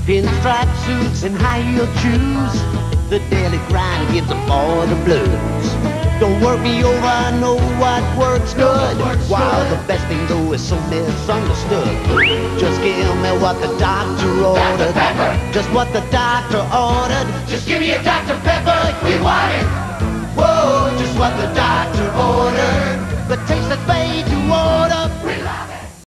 Pinstripe suits and high-heel shoes. The daily grind gives them all the blues. Don't work me over, I know what works good. While the best thing though is so misunderstood. Just give me what the doctor ordered. Just what the doctor ordered. Just give me a Dr. Pepper.